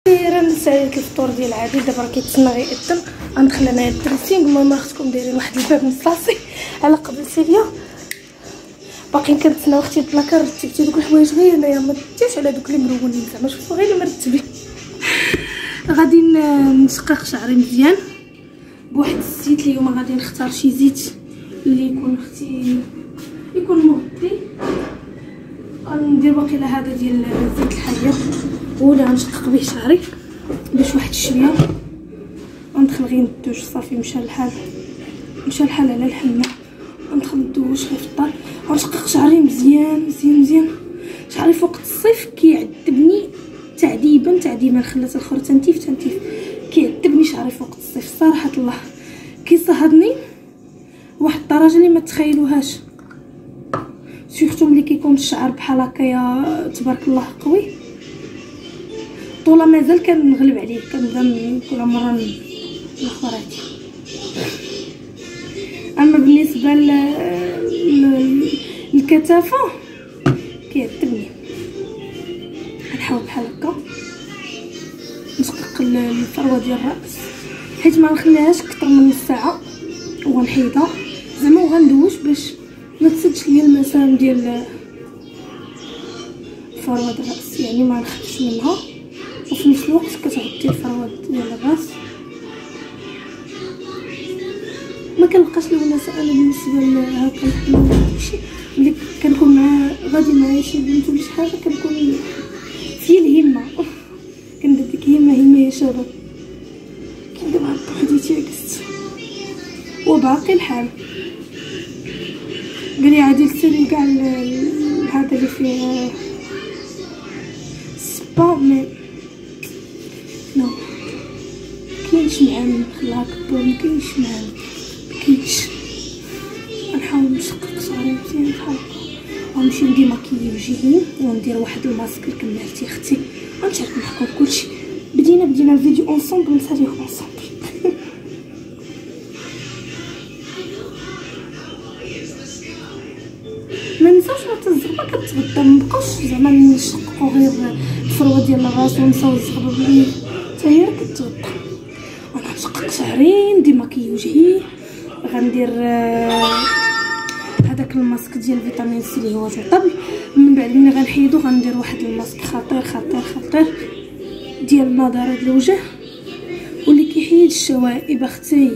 نسالك الفطور ديال عادل. دابا راه كيتسنى غيقدم. غندخل انايا الدريسينغ. المهم خصكم دايرين واحد الباب مصاصي على قبل سيليا. باقيين كنتسناو اختي البلاكار. رتبتي دوك الحوايج غير انايا ما درتيش على دوك اللي مرونين زعما شوفوا غير اللي مرتبين. غادي نشقق شعري مزيان بواحد الزيت. اليوم غادي نختار شي زيت اللي يكون اختي يكون مغطي. غندير واقيلا هذا ديال زيت الحيه ولا غنشقق به شعري باش واحد شويه. غندخل غير ندوش صافي. مشى الحال على الحنه. غندخل ندوش غير في الدار. غنشقق شعري مزيان مزيان مزيان. شعري فوق الصيف كيعذبني تعذيبا. خلات الاخر تنتيف كيعذبني شعري فوق الصيف صراحه الله. كيصهدني واحد الدرجه اللي ما تخيلوهاش. سورتو ملي كيكون الشعر بحال هكايا تبارك الله قوي. طولا مازال كنغلب عليه. كنبدا كل مره الاخر عادي. اما بالنسبه للكثافه كيعذبني. غنحاول بحال هكا نشقق الفروه ديال الراس حيت ما نخليهاش اكثر من نص ساعه وغنحيدها زعما وغندوش باش ما تسدش ليا المسام ديال فروه الراس. يعني ما نخافش منها وفي نفس الوقت كتغطي الفروه ديال الراس. ما كنلقاش الوناسه انا بالنسبه لهكا الحمام داكشي. ملي كنكون غادي مع شي بنت ولا شي حاجه كنكون في الهمه. كندير ديك همه يا شباب. كندير مع بوحدي تيعكست وباقي الحال. قالي عادي سيري كاع هذا اللي فيه سبا مي نو كاينش معاهم. خلاها كبر مكاينش معاهم مكاينش. غنحاول نشقق شعري مزيان بحال هكا ونمشي ندير ماكيي وجهي وندير واحد الماسك اللي كملتي اختي. غنشارك معكم كلشي. بدينا الفيديو اونصومبل نساليوه اونصومبل. ما نساوش حتى الزغبه كتغطى. مابقاوش زعما نشققو غير الفروه ديال الراس ونساو الزغبه بلي حتى هي كتغطى. غنشقق شعري ندير ماكيي وجهي. غندير هذاك الماسك ديال فيتامين سي اللي هو جوطابل. من بعد ملي غنحيدو غندير واحد الماسك خطير ديال نضاره الوجه واللي كيحيد الشوائب اختي.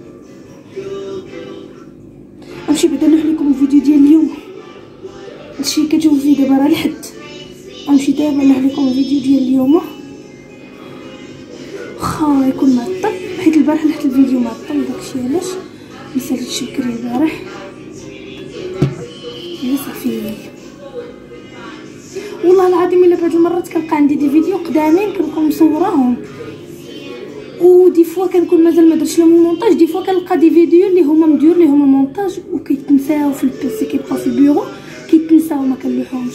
غنمشي بعدا نلوح لكم الفيديو ديال اليوم. هادشي كتشوفو فيه دابا راه الحد. غنمشي دابا نلوح لكم الفيديو ديال اليوم واخا يكون معطل حيت البارح لحت الفيديو معطل داكشي علاش مساليتش بكري البارح. يا صافي والله العظيم الا بعض المرات كنلقى عندي دي فيديو قدامين كنكون مصوراهم ودي فوا كنكون مازال ما درتش لهم المونتاج. دي فوا كنلقى دي فيديو اللي هما مديور ليهم المونتاج وكيتنساو في البيسي كيبقاو في البيرو كيتنساو ما كنلوحهمش.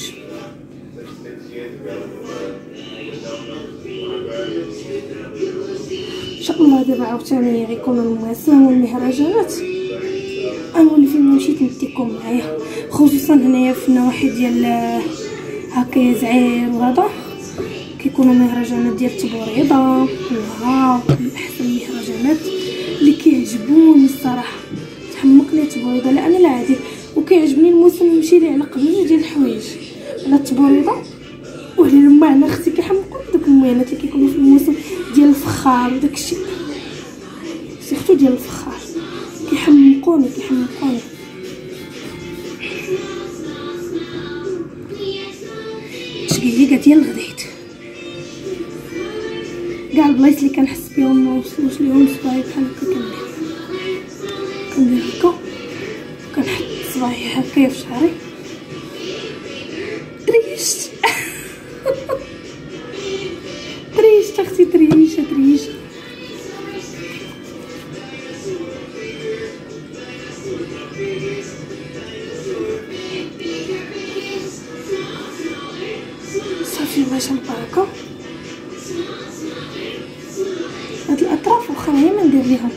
ان شاء الله دابا عاوتاني غيكونوا المواسم والمهرجانات غنولي فين ما مشيت نديكم معايا. خصوصا هنايا في النواحي ديال هكايا زعير وهذا كيكونوا مهرجانات ديال تبوريضه. الله من احسن المهرجانات اللي كيعجبوني الصراحه. تحمقني تبوريضه لا انا لا عادي. وكيعجبني الموسم نمشي ليه على قبل ديال الحوايج على التبوريضه وعلى المعنى اختي. كيحمقوني دوك الموينات اللي كيكونوا في الموسم ديال الفخار وداكشي سيرتو ديال الفخار كيحمقوني. تشقيقه ديال الغديد. كاع البلايص اللي كنحس بهم ما وصلوش ليهم صباعي بحال هكا كندير هكا كنحط صباعي هكايا في شعري. تريشت تريشت اختي تريشه صافي ماشي البركه. هاد الاطراف واخا غير ما ندير ليهم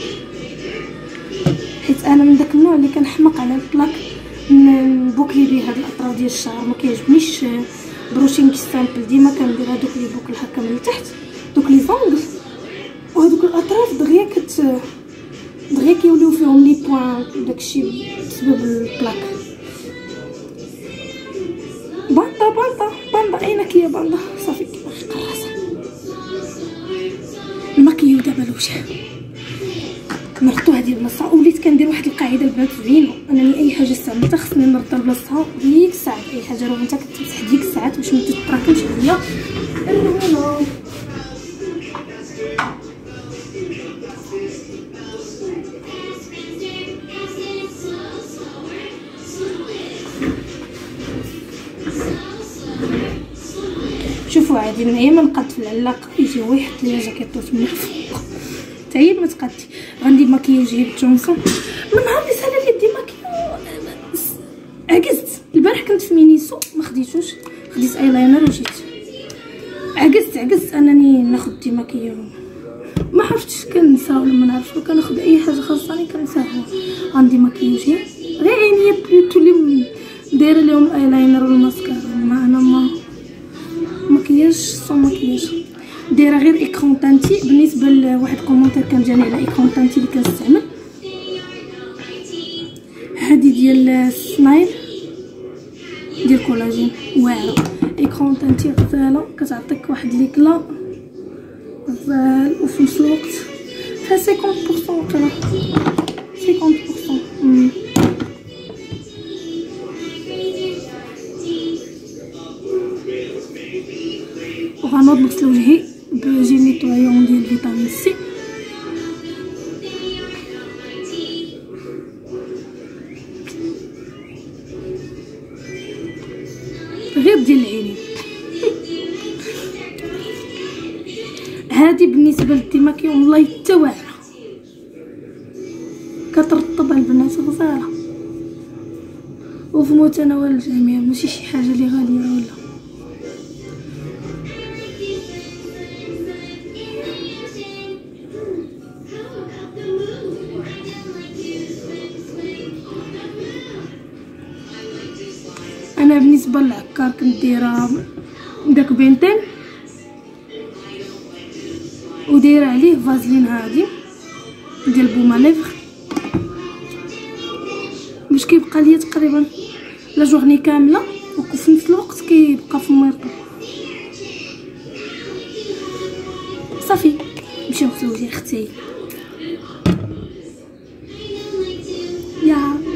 حيت انا من داك النوع اللي كنحمق على البلاك نبوكلي بيه هاد الاطراف ديال الشعر. ما كيعجبنيش بروشينغ سامبل. ديما كندير هادوك لي بوكل هكا من التحت دوك لي زونغل وهذوك الاطراف دغيا كيوليو فيهم لي بوين داكشي بسبب البلاك. باندا عينك يا باندا صافي كيما راسها. الماكيو دابا الوجه نردو هذه البلاصه. وليت كندير واحد القاعده البنات زوينه، انني اي حاجه استعملتها خصني نردها لبلاصتها ديك الساعه. اي حاجه راه انت كتمسح ديك الساعات باش ما تتراكمش عليا الرمله. شوفوا عادي من ايام ما نقاد في العلاقه يجي هو يحط لي جاكيطو تما فوق حتى هي ما تقادتي. غندير ماكياج جيب جونسون من نهار اللي سالا لي دي ماكياج عجزت. البارح كنت في مينيسو ما خديتوش، خديت ايلاينر وجيت عجزت انني ناخذ دي ماكياج. ما عرفتش كنسى ولا ما نعرفش، كناخذ اي حاجه خاصني كنساها. غندي ماكياجي غير عينيا بلوتو اللي دايره لهم الايلاينر والماسكارا. انا ما مكياج سو مكياج دايره غير ايكرون تانتي. بالنسبه لواحد كومونتير كان جاني على ايكرون تانتي اللي كنستعمل، هذه ديال سنايل ديال كولاجين واعره. ايكرون تانتي غزاله كتعطيك واحد ليكلا غزال وفي نفس الوقت فيها 50% وقيلا 50%. وغنوض نغسل وجهي بجيل نيطوايون ديال فيتامين سي. غير ديال العينين. هذه بالنسبه للديماكيون والله حتى واعره كترطب البنات غزاله وفي متناول الجميع، ماشي شي حاجه اللي غاليه ولا. انا بالنسبه للعكار كنت دايره داك بنتين ودايره عليه فازلين هادي ديال بوماليفغ باش كيبقى ليا تقريبا لا جورني كامله، وفي نفس الوقت كيبقى في مرطب. صافي نمشي نغسل وجهي اختي يا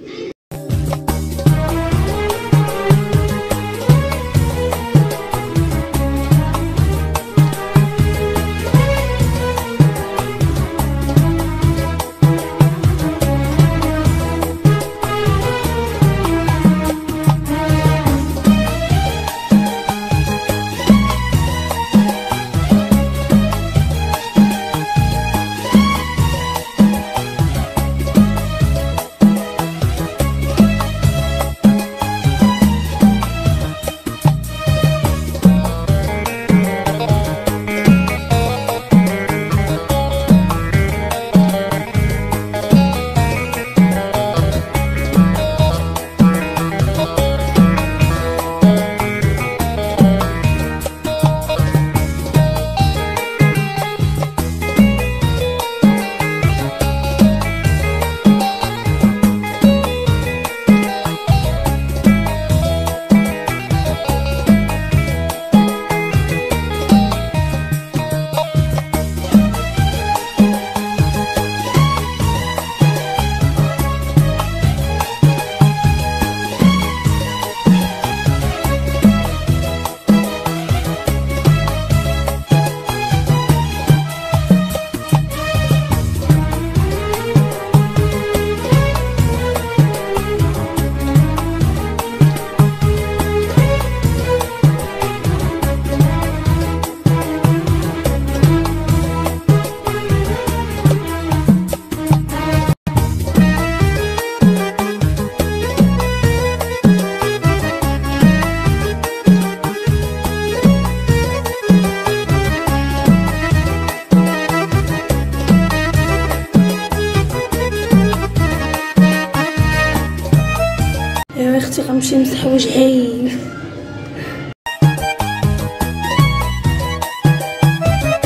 اختي غنمشي نمسح وجهي.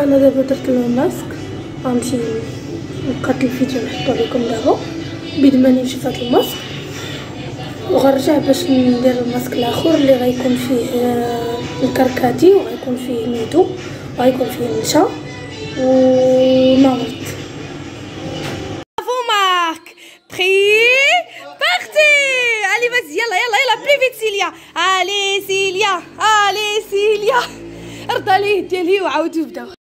انا دابا درت الماسك، غنمشي نقاد الفيديو نحطو لكم دابا بيد ما نمشي في هذا الماسك، وغنرجع باش ندير الماسك الاخر اللي غيكون فيه الكركاتي وغيكون فيه ميدو وغيكون فيه النشا ونورت. مارك بري بارتي. علي vas-y يلا يلا يلا بلي فيت سيليا. الي سيليا الي سيليا رضى ليه ديالي وعاودوا بداو.